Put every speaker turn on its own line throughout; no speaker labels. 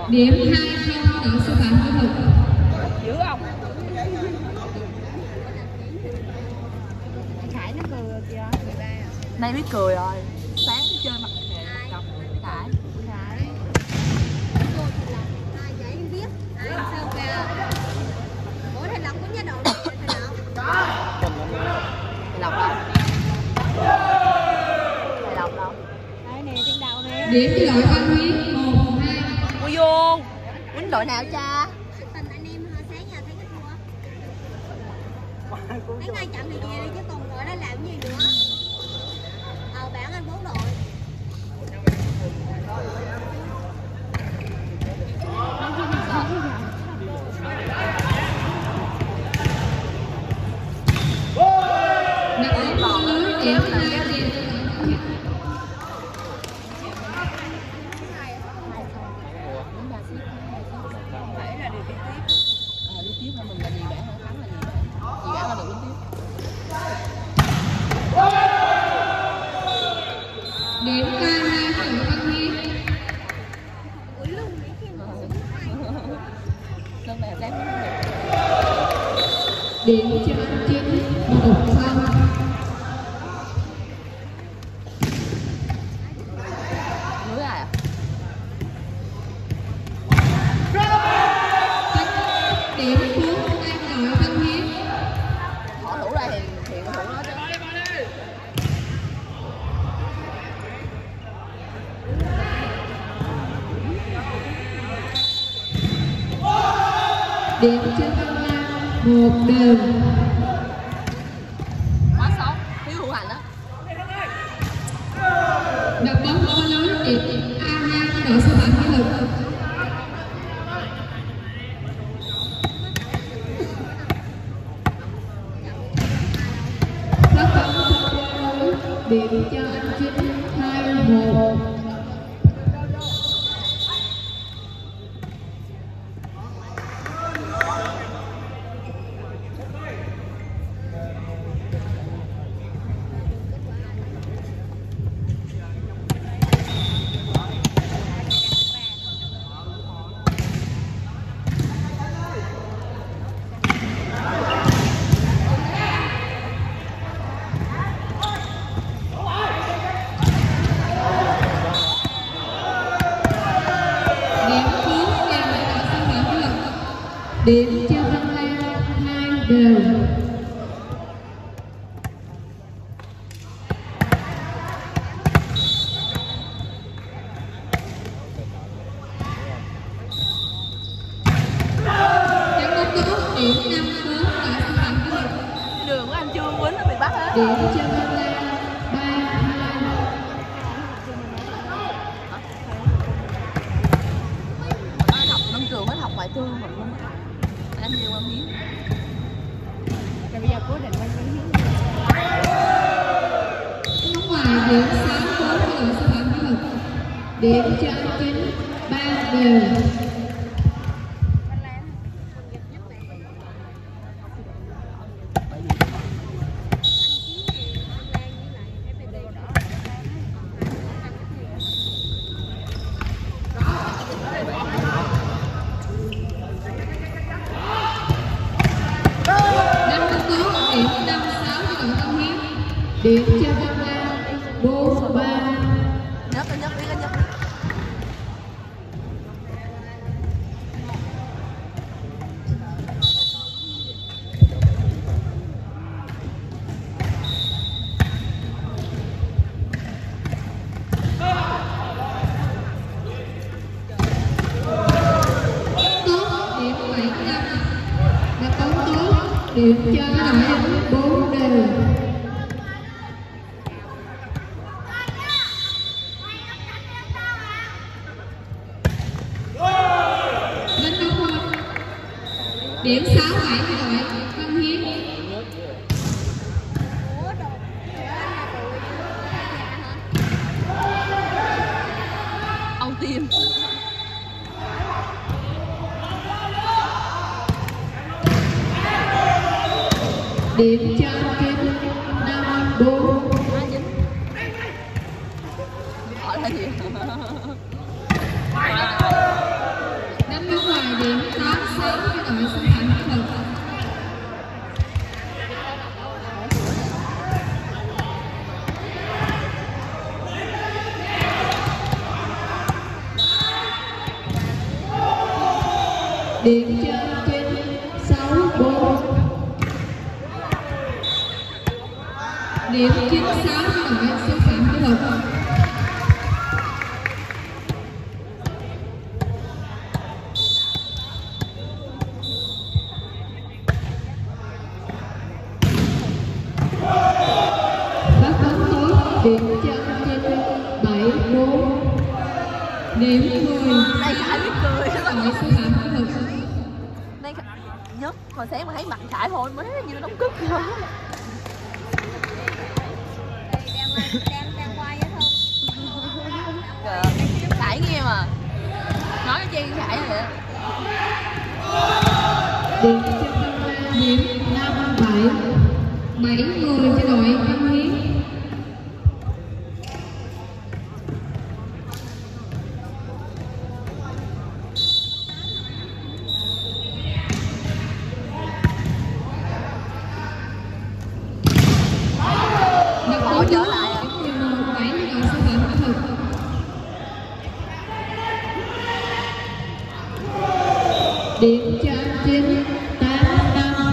Điểm 2-0 đội sư phạm kỹ thuật.
Dữ không? Khải nó cười kìa. Nay biết cười rồi. Sáng chơi mặt cọc Khải. Lộc đâu? Lộc đâu? Đây nè, trên đầu nè.
Điểm cho đội Văn Huyết 1-2.
Ui vô. Quýnh đội nào cha?
Tình anh em sáng giờ thấy cái thua. Thấy ngay chậm thì về chứ còn đội đó làm gì nữa. Bảng anh 4 đội.
Đặt bóng lưới điểm 2 điểm.
Đi tiếp hay mừng là gì bạn hả? Thắng là gì bạn? Gì bạn là được đi tiếp.
Điểm 3-2 cho đội Văn Huyết.
Cơn này sáng cũng được.
Điểm cho anh Chính 1-0.
Lưới ai à?
Điểm 4-2 đội Văn Huyết.
Họ thủ ra thì thủ nó chứ.
Điểm cho Văn Lam 1-1.
Quá xấu, thiếu hữu hành đó.
Đặt bóng qua lưới điểm A2 cho đội sư phạm kỹ thuật. Phát bóng qua lưới điểm cho anh Chính 2-1. Điểm cho Văn Lam 2-2. Trận bóng tốt điểm 5-4 đội sư phạm kỹ thuật.
Đường của anh chưa quýnh nó bị bắt hết.
Điểm cho Văn Lam 3-2.
Anh học nông trường hết học ngoại thương mà luôn. Anh nhiều quan hiến. Rồi bây giờ cố định quan hiến.
Bóng ngoài điểm 6-4 cho đội sư phạm kỹ thuật. Điểm cho anh Chính 3-2. Điểm cho Văn Lam 4-3.
Nhấp đi, nhấp đi, nhấp đi.
Tốt, điểm 7-5. Đặt bóng tốt, điểm cho đội 4-đều. Điểm 6-7 cho đội Văn Hiến.
Ông Tim.
Điểm cho Kim 5-4.
Hỏi là gì?
Điểm cho Trinh 6-4. Điểm 96 cho đội sư phạm kỹ thuật. Phát bóng tốt, điểm cho Trinh 7-4. Điểm 10
Đây Khải biết cười
đội sư phạm kỹ thuật.
đây nhất hồi sáng mà thấy mặt Khải thôi má như nó đóng cức rồi.
Đang quay á Thư.
Khải nghe mà nói chi Khải vậy.
Điểm cho Văn Lan điểm 5-7. 7-10 cho đội Văn Hiến.
Họ trở lại à.
7 cho đội sư phạm kỹ thuật. Điểm cho Trinh 8-5.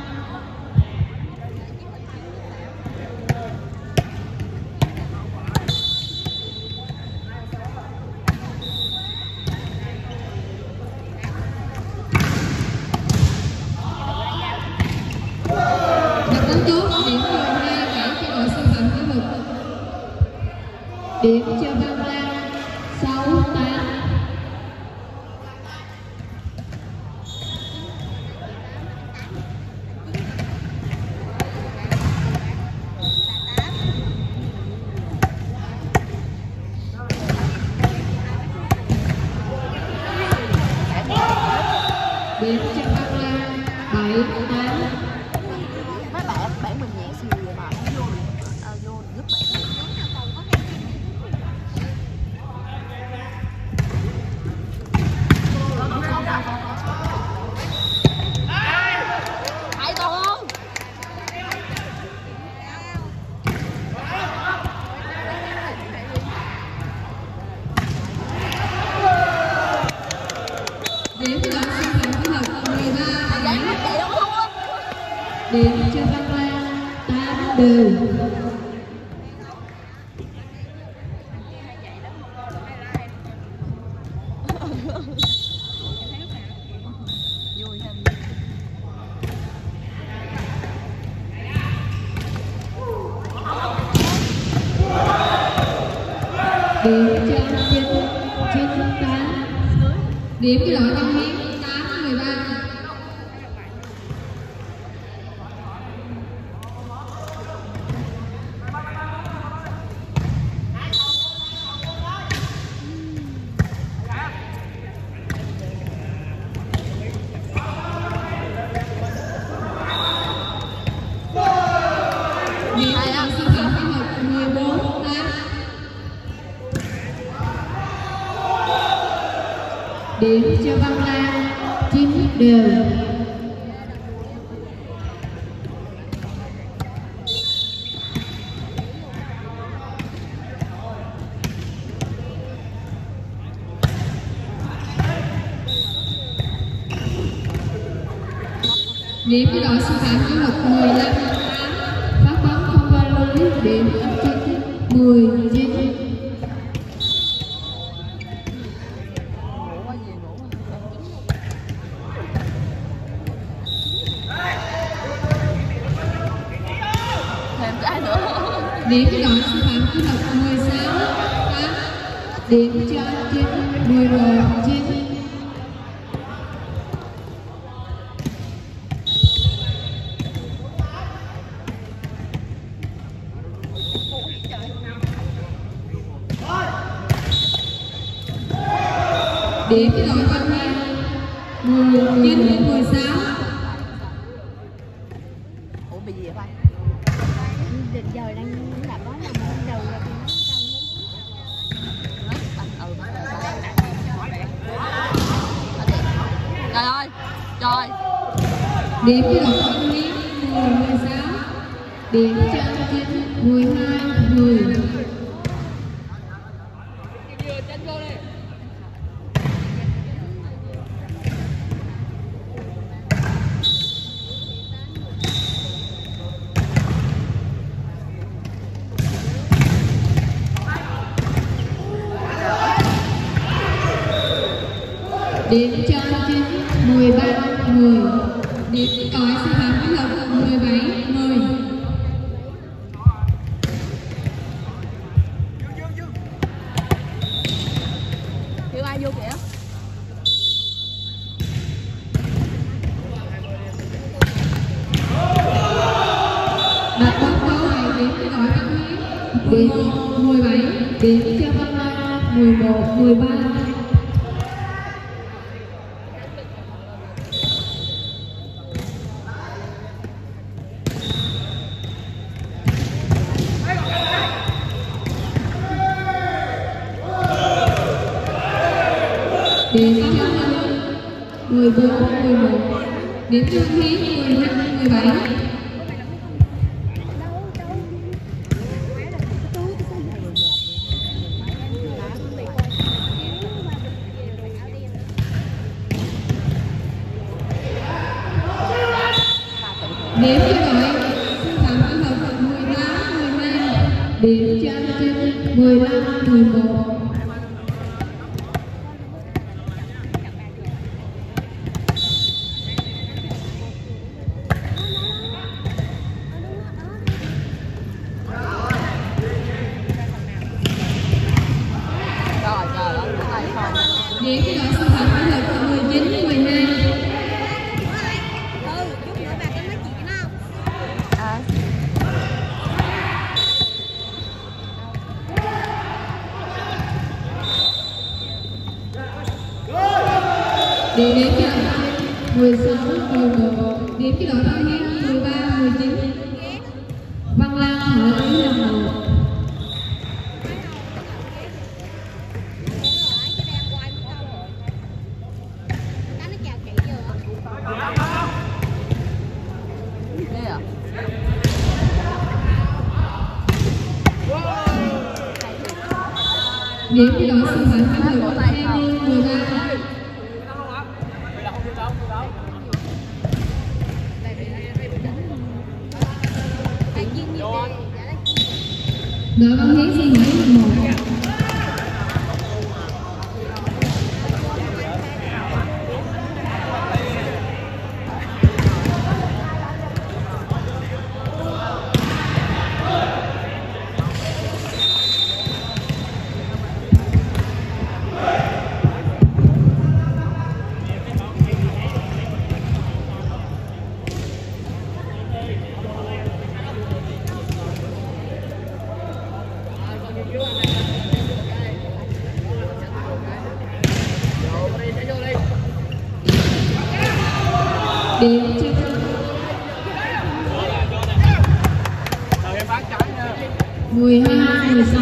Đặt bóng tốt, điểm 12-7 cho đội sư phạm kỹ thuật. Điểm cho Văn Lan 6-8. Điểm cho Văn Lan 7-8.
Mấy bạn mình nhẹ xìu vậy mà không vô vô giúp bạn. Hai con.
Điểm cho đội sư phạm kỹ thuật 13-7.
Vậy nó chạy không thua.
Điểm cho Văn Lan 8-đều.
Vui ha.
Điểm cho Trinh 8. Điểm cho đội Văn Hiến 8-13. Điểm cho đội sư phạm kỹ thuật 14-8. Điểm cho Văn Lan 9-đều. Điểm cho đội sư phạm kỹ thuật 15-8. Phát bóng không qua lưới, điểm cho Trinh 10-9.
Ngủ quá gì ngủ. Thêm cái nữa.
Điểm cho đội sư phạm kỹ thuật 16-8. Điểm cho Trinh 11-9. Điểm cho đội Văn Hiến 19-16.
Ủa bị gì vậy Phan?
Định giờ đang làm đó làm đầu là bị
Trời ơi. Trời.
Điểm cho đội Văn Hiến 10-16. Điểm cho Trinh 12-10. Đặt bóng câu này điểm cho đội Văn Hiến 11, 17, điểm cho Văn Lan 11, 13. Điểm cho Văn Hiến 14, 11, điểm cho Văn Hiến 12, 17. Điểm cho đội Phạm Văn Hùng 18, 12, điểm cho Anh Trinh 15, 11. Điểm cho đội Sư Phạm Văn Hùng 19, 12.
Chút nữa bà có nói chuyện không?
Điểm cho 16, 11, điểm cho đội Văn Hiến 13, 19. Văn Lan Hội Ý là 1. Điểm cho đội Sư Phạm Văn Hùng 20, 13. Đội Văn Hiến xin hỏi 1. Điểm cho 12, 16.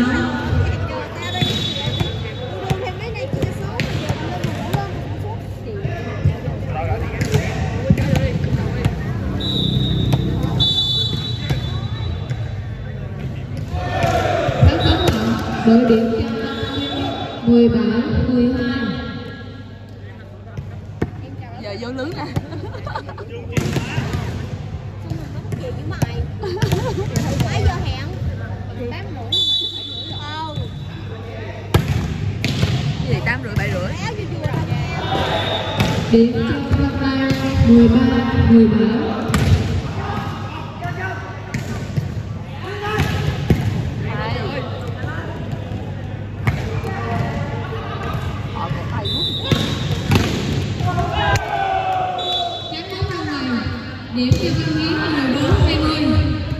Đội điểm cho 17, 12.
Giờ vô lưới nè.
Gì với mày? Mấy giờ hẹn? 8 rưỡi mà.
Cái gì 8 rưỡi 7 rưỡi?
Điểm cho Văn Lan 13, 17. Điểm cho Văn Hiến 14, 20.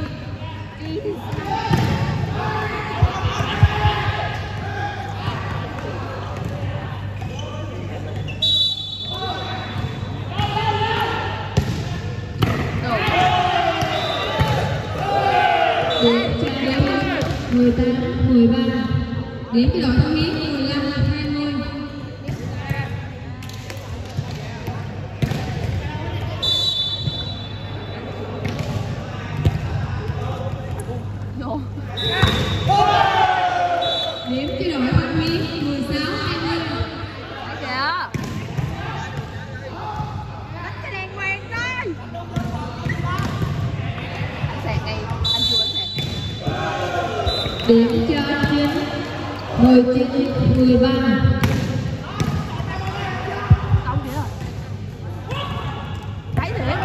Điểm cho Đế 18, 13. Điểm cho đội Văn Hiến 15, 20. Điểm cho đội Văn Hiến 16, 20.
Dạ.
Bắt cái đèn hoàng coi.
Anh sạc ngay, anh chưa anh sạc ngay.
Điểm cho anh Trinh 19, 13.
Không kìa. Thấy thiệt.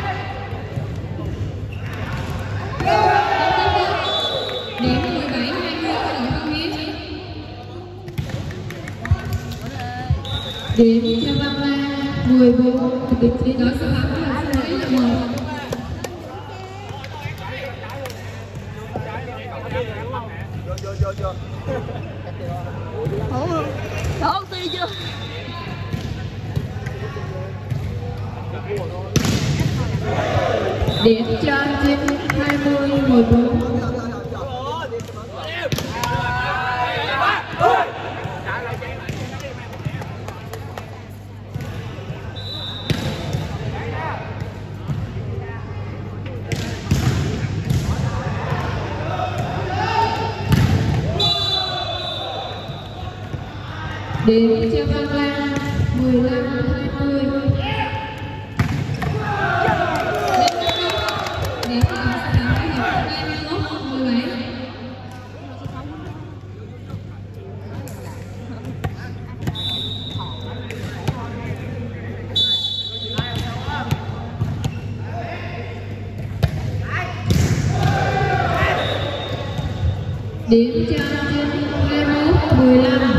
Điểm 17, 20 cho đội Văn Hiến. Điểm cho Văn Lan 14, điểm cho đội Sư Phạm Văn Hiến là 1.
Đó ti chưa?
Điểm cho Trinh 20-14. Điểm cho Văn Lan 15-20. Điểm cho Văn Lan 21-17. Điểm cho Trinh 21-15.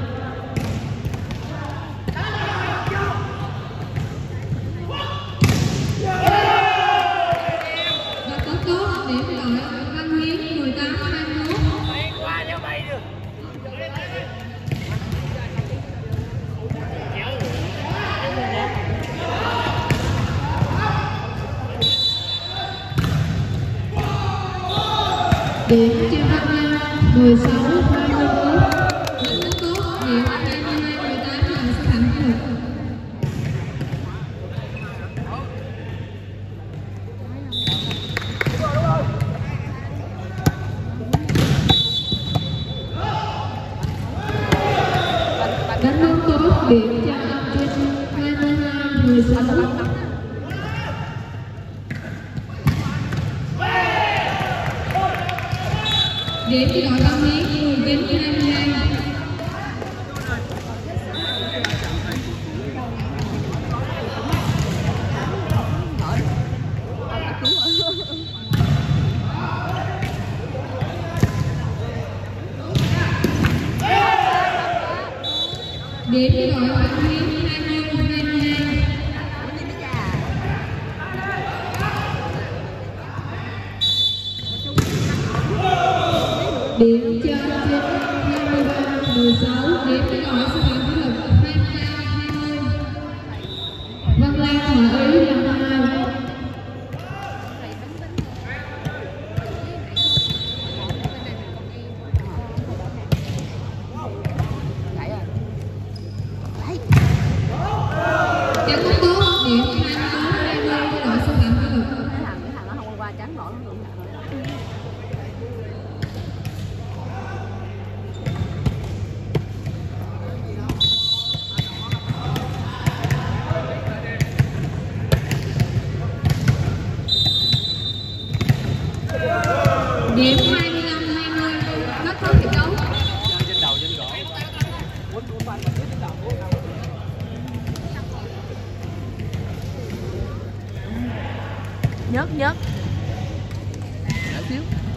Điểm cho Văn Lan 16-24. Đánh rất tốt, điểm 22-18 là số thẳng kỷ lục. Đánh rất tốt, điểm cho Trinh 22-16. Điểm cho đội Văn Hiến 19-22. Điểm cho đội Văn Hiến 20-22. Điểm cho Trinh 23-16. Điểm cho đội số thẳng kỷ lục 22-20. Văn Lan hòa ý là 2. Chắn rất tốt, điểm 24-20 cho đội số thẳng kỷ lục.
Cái thằng nó không qua trắng nổi nó luôn.
Điểm 25-20, rất tốt trận đấu.
Nhớt. Đợi xíu.